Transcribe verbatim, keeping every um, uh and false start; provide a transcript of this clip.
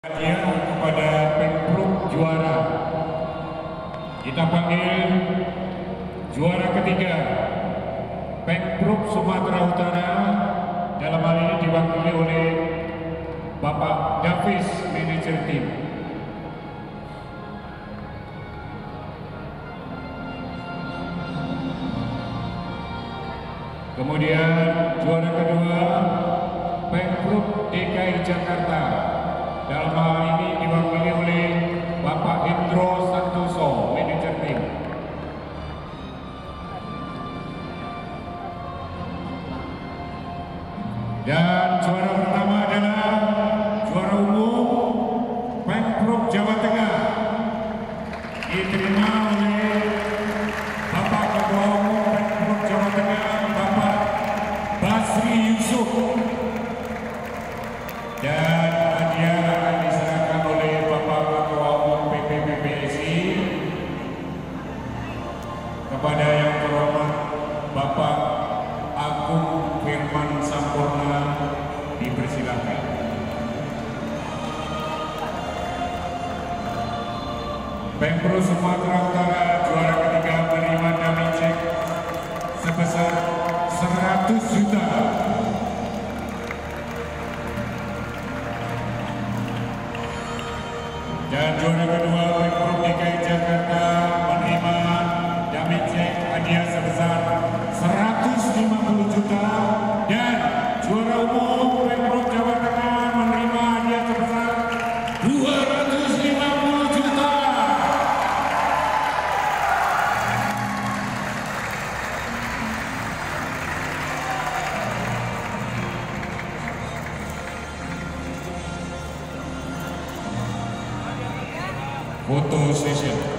Hadiah kepada Pemprov juara. Kita panggil juara ketiga Pemprov Sumatera Utara, dalam hal ini diwakili oleh Bapak Davis, manajer tim. Kemudian juara kedua Pemprov D K I Jakarta, dalam hal ini diwakili oleh Bapak Indro Santoso, manajer tim. Dan juara pertama adalah juara umum Pemprov Jawa Tengah, diterima oleh Bapak Ketua Umum Pemprov Jawa Tengah, Bapak Basri Yusuf. Dan hadiah akan diserahkan oleh Bapak Ketua Umum P P P B S I kepada yang terhormat Bapak Agung Firman Sampurna, dipersilakan. Pemprov Sumatera Utara juara ketiga menerima dummy check sebesar seratus juta. Dan juara kedua Pemprov D K I Jakarta menerima dummy check hadiah sebesar seratus lima puluh juta. Dan juara umum Pemprov Jawa Tengah menerima hadiah sebesar dua ratus lima puluh juta. Foto session.